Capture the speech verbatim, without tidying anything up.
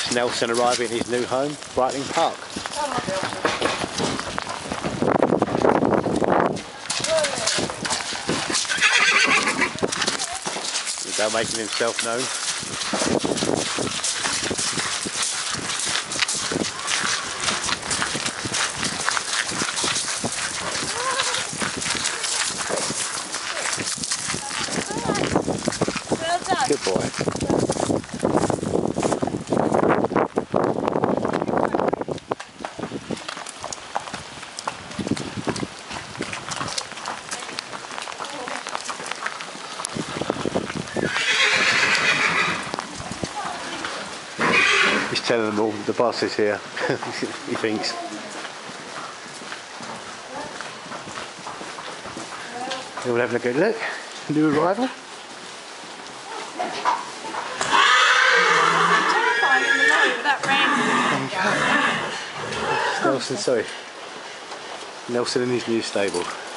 That's Nelson arriving at his new home, Brightling Park. Without making himself known. Well done. Good boy. He's telling them all the boss is here, he thinks. We'll have a good look. New arrival. Terrifying in the road with that rain. Nelson, sorry. Nelson in his new stable.